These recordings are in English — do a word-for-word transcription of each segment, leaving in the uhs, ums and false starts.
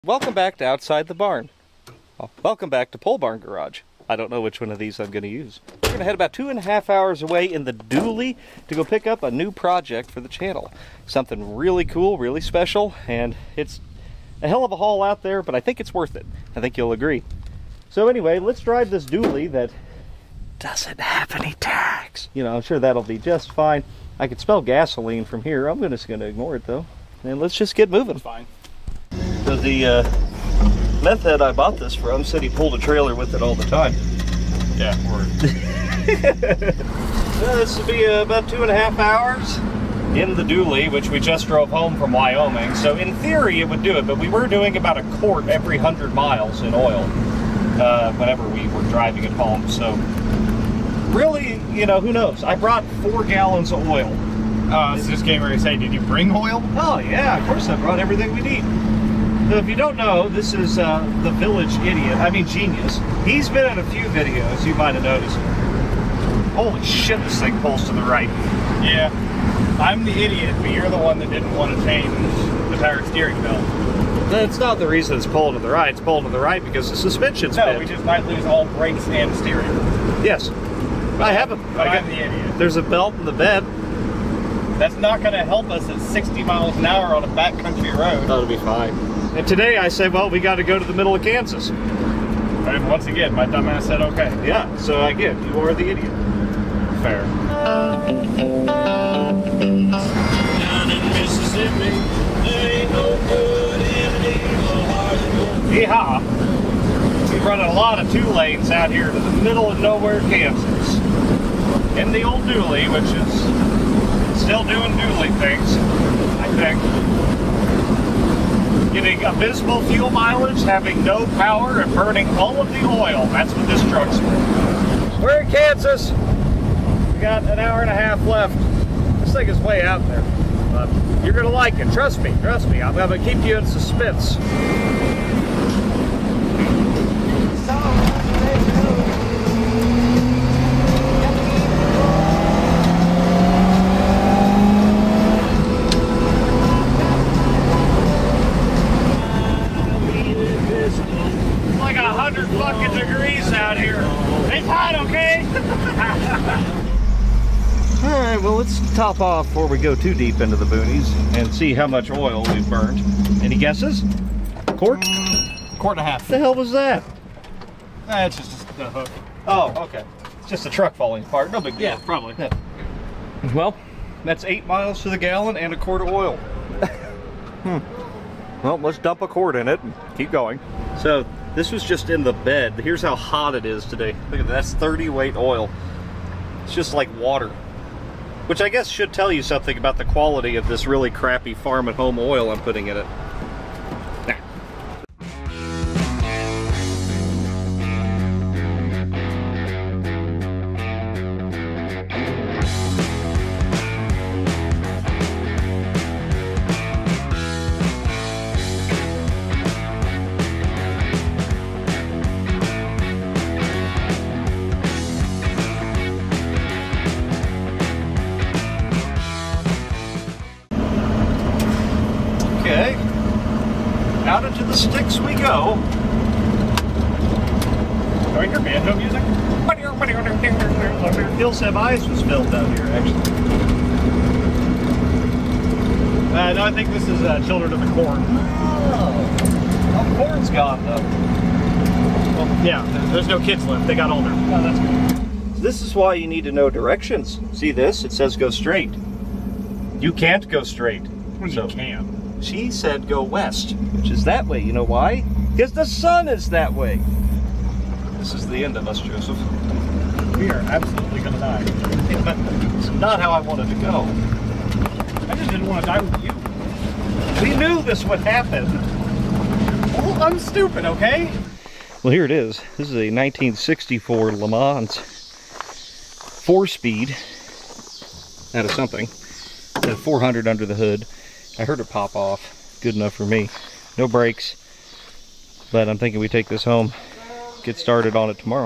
Welcome back to Outside the Barn. Well, welcome back to Pole Barn Garage. I don't know which one of these I'm going to use. We're going to head about two and a half hours away in the Dually to go pick up a new project for the channel. Something really cool, really special, and it's a hell of a haul out there, but I think it's worth it. I think you'll agree. So anyway, let's drive this Dually that doesn't have any tags. You know, I'm sure that'll be just fine. I can smell gasoline from here. I'm just going to ignore it though. And let's just get moving. Fine. So the uh, meth head I bought this from said he pulled a trailer with it all the time. Yeah, word. Well, this will be uh, about two and a half hours in the Dually, which we just drove home from Wyoming. So in theory it would do it, but we were doing about a quart every hundred miles in oil uh, whenever we were driving it home. So really, you know, who knows? I brought four gallons of oil. Uh, I was just getting ready to say, did you bring oil? Oh yeah, of course I brought everything we need. So if you don't know, this is uh, the Village Idiot, I mean Genius. He's been in a few videos, you might have noticed. Holy shit, this thing pulls to the right. Yeah, I'm the idiot, but you're the one that didn't want to change the power steering belt. That's not the reason it's pulling to the right, it's pulling to the right because the suspension's No, bent. we just might lose all brakes and steering. Yes, But I have a, But I I'm got, the idiot. There's a belt in the bed. That's not going to help us at sixty miles an hour on a backcountry road. That'll be fine. And today I said, well, we got to go to the middle of Kansas. And once again, my dumbass said okay. Yeah, so again, you are the idiot. Fair. Down in Mississippi, there ain't no good in evil heart. Yeehaw! We're running a lot of two lanes out here to the middle of nowhere, Kansas. In the old Dually, which is still doing Dually things, I think. Getting abysmal fuel mileage, having no power, and burning all of the oil. That's what this truck's for. We're in Kansas. We got an hour and a half left. This thing is way out there. But you're going to like it. Trust me. Trust me. I'm going to keep you in suspense. Fucking degrees out here. It's hot, okay? Alright, well let's top off before we go too deep into the boonies and see how much oil we've burned. Any guesses? Quart? Mm, quart and a half. What the hell was that? Eh, it's just the hook. Oh, okay. It's just a truck falling apart. No big deal. Yeah, probably. Yeah. Well, that's eight miles to the gallon and a quart of oil. hmm. Well, let's dump a quart in it and keep going. So, this was just in the bed. Here's how hot it is today. Look at that, that's thirty weight oil. It's just like water. Which I guess should tell you something about the quality of this really crappy farm at home oil I'm putting in it. Nah. Okay, out into the sticks we go. Do I hear banjo music? Hills Have Eyes was filmed out here, actually. Uh, no, I think this is uh, Children of the Corn. Oh, well, the corn's gone though. Well, yeah, there's no kids left. They got older. Oh, that's good. This is why you need to know directions. See this? It says go straight. You can't go straight. Well, So- you can. She said go west, which is that way. You know why? Because the sun is that way. This is the end of us, Joseph. We are absolutely gonna die. It's not how I wanted to go. I just didn't want to die with you. We knew this would happen. Well, I'm stupid, okay? Well, here it is. This is a nineteen sixty-four Le Mans four-speed out of something. It had four hundred under the hood. I heard it pop off. Good enough for me. No brakes. But I'm thinking we take this home, get started on it tomorrow.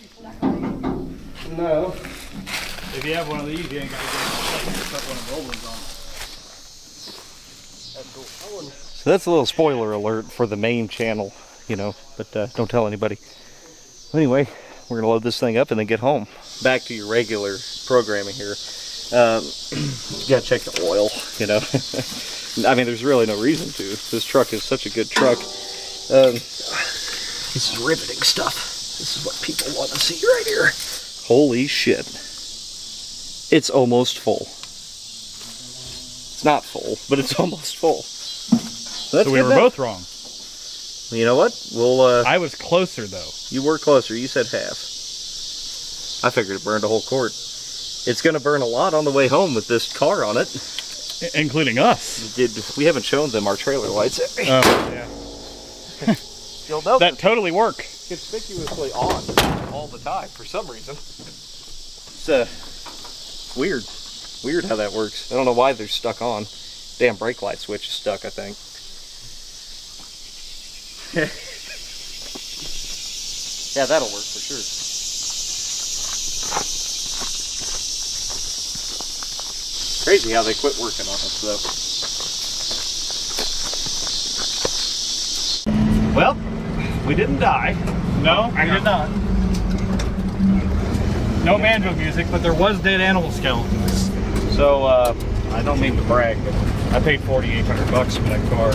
No. If you have one of these, you ain't got to put one of the old ones on. That's cool. I wouldn't So that's a little spoiler alert for the main channel, you know, but uh, don't tell anybody. Anyway, we're gonna load this thing up and then get home. Back to your regular programming here. Um, you gotta check the oil, you know. I mean, there's really no reason to. This truck is such a good truck. Um, this is riveting stuff. This is what people want to see right here. Holy shit. It's almost full. It's not full, but it's almost full. So, that's so we were both wrong. You know what? We'll. Uh, I was closer though. You were closer. You said half. I figured it burned a whole quart. It's going to burn a lot on the way home with this car on it, including us. Did we haven't shown them our trailer lights? Oh yeah. You'll know that totally work. Conspicuously on all the time for some reason. It's uh, weird. Weird how that works. I don't know why they're stuck on. Damn brake light switch is stuck, I think. Yeah, that'll work for sure. Crazy how they quit working on us, though. Well, we didn't die. No, I did not. No banjo music, but there was dead animal skeletons. So, uh, I don't mean to brag, but I paid forty-eight hundred bucks for that car.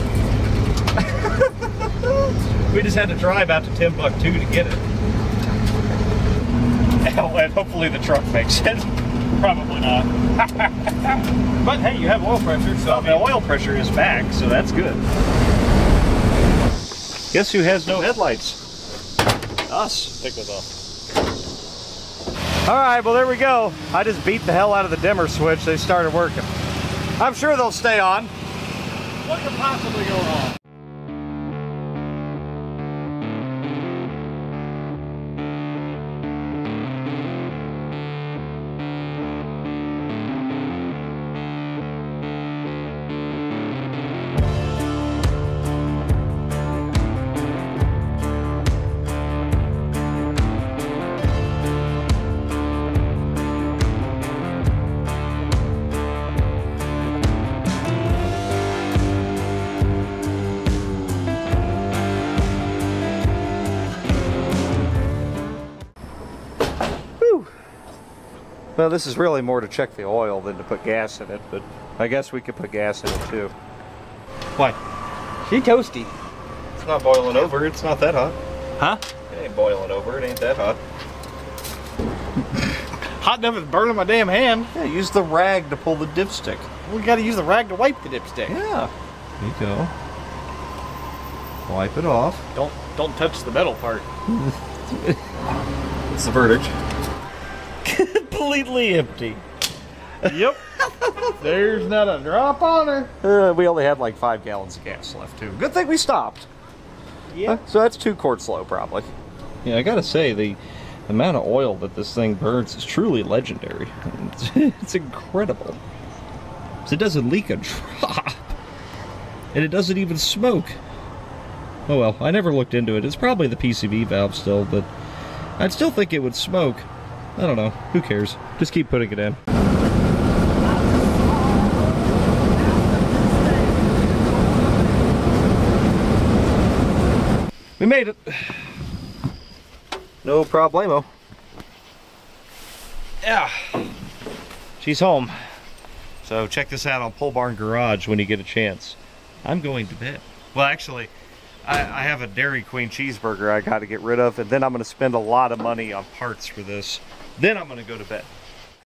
We just had to drive out to Timbuktu to get it. And hopefully the truck makes it. Probably not. But hey, you have oil pressure, so well, the oil pressure is back, so that's good. Guess who has no headlights? Us. Stick with us. All right, well there we go. I just beat the hell out of the dimmer switch. They started working. I'm sure they'll stay on. What could possibly go wrong? Well, this is really more to check the oil than to put gas in it, but I guess we could put gas in it too. Why? She toasty. It's not boiling over, it's not that hot. Huh? It ain't boiling over, it ain't that hot. Hot enough it's burning my damn hand. Yeah, use the rag to pull the dipstick. We gotta use the rag to wipe the dipstick. Yeah. There you go. Wipe it off. Don't don't touch the metal part. It's the verdict. Completely empty. Yep. There's not a drop on her. Uh, we only had like five gallons of gas left too. Good thing we stopped. Yeah. Uh, so that's two quarts low probably. Yeah, I gotta say the amount of oil that this thing burns is truly legendary. It's, it's incredible. So it doesn't leak a drop. And it doesn't even smoke. Oh well, I never looked into it. It's probably the P C V valve still, but I'd still think it would smoke. I don't know. Who cares? Just keep putting it in. We made it. No problemo. Yeah. She's home. So check this out on Pole Barn Garage when you get a chance. I'm going to bed. Well, actually, I, I have a Dairy Queen cheeseburger I got to get rid of, and then I'm going to spend a lot of money on parts for this. Then I'm going to go to bed.